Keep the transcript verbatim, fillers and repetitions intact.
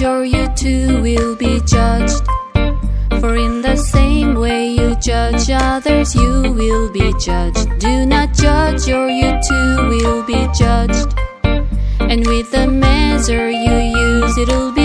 or you too will be judged. For in the same way you judge others, you will be judged. Do not judge or you too will be judged. And with the measure you use, it'll be